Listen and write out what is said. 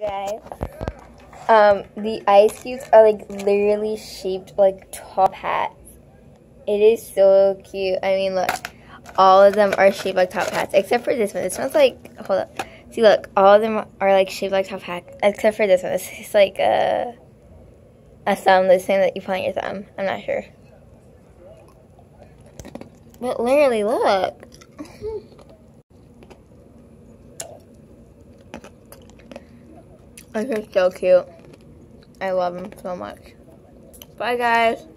guys. The ice cubes are like literally shaped like top hats. It is so cute. I mean, look, all of them are shaped like top hats except for this one. This one's like, hold up. See, look, all of them are like shaped like top hats except for this one. This is like a thumb, this thing that you put on your thumb. I'm not sure. But literally, look. This is so cute. I love them so much. Bye, guys.